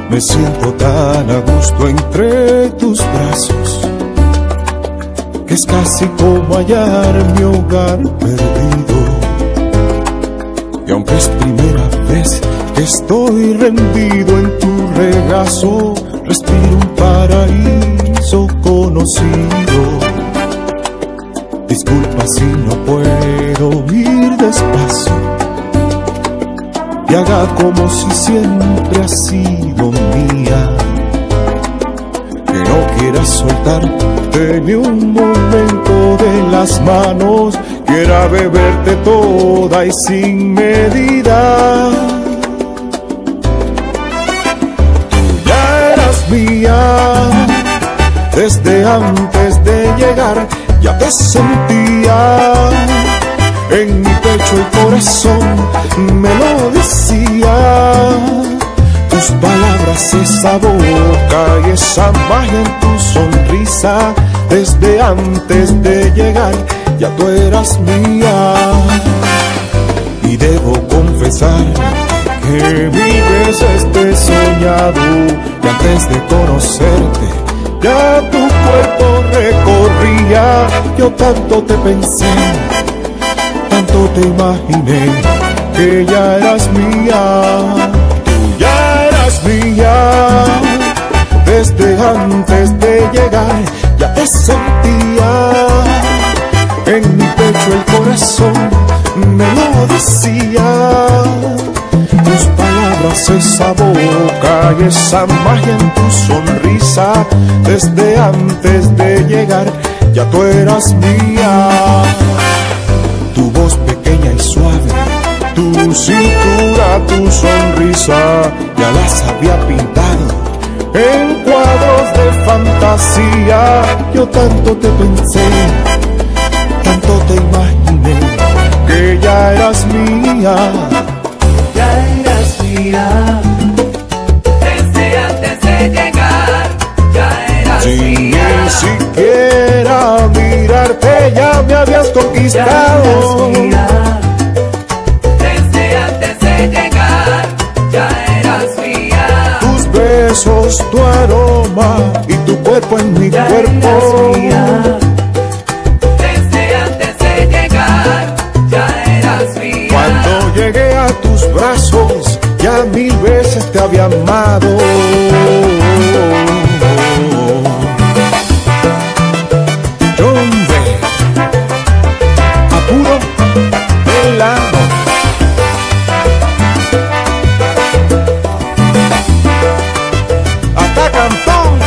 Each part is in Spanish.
Me siento tan a gusto entre tus brazos que es casi como hallar mi hogar perdido. Y aunque es primera vez que estoy rendido en tu regazo, respiro un paraíso conocido. Disculpa si no puedo ir despacio y haga como si siempre has sido mía. Que no quieras soltarte ni un momento de las manos, quiera beberte toda y sin medida. Tú ya eras mía desde antes de llegar, ya te sentía en mi pecho, el corazón me lo decía. Tus palabras, esa boca y esa magia en tu sonrisa, desde antes de llegar ya tú eras mía. Y debo confesar que mil veces te he soñado, y antes de conocerte ya tu cuerpo recorría. Yo tanto te pensé, tanto te imaginé, que ya eras mía. Tú ya eras mía desde antes de llegar, ya te sentía en mi pecho, el corazón me lo decía. Tus palabras, esa boca y esa magia en tu sonrisa, desde antes de llegar ya tú eras mía. Tu voz pequeña y suave, tu cintura, tu sonrisa, ya las había pintado en cuadros de fantasía. Yo tanto te pensé, tanto te imaginé, que ya eras mía. Ya eras mía, desde antes de llegar, ya eras Sin mía. ni siquiera mirarte ya me habías conquistado. Ya eras mía, desde antes de llegar, ya eras mía. Tus besos, tu aroma y tu cuerpo en mi Ya cuerpo. eras mía, desde antes de llegar, ya eras mía. Cuando llegué a tus brazos ya mil veces te había amado. Hombre, apuro el amor. Hasta Cantón.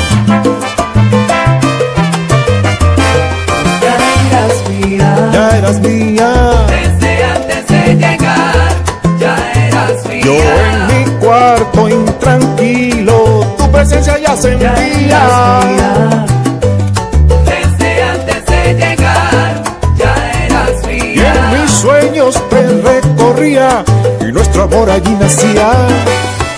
Ya eras mía, Ya eras mía. desde antes de llegar, ya eras mía. Yo en mi cuarto intranquilo tu presencia ya Ya sentía. eras mía, desde antes de llegar, ya eras Y en mía. mis sueños te recorría y nuestro amor allí nacía.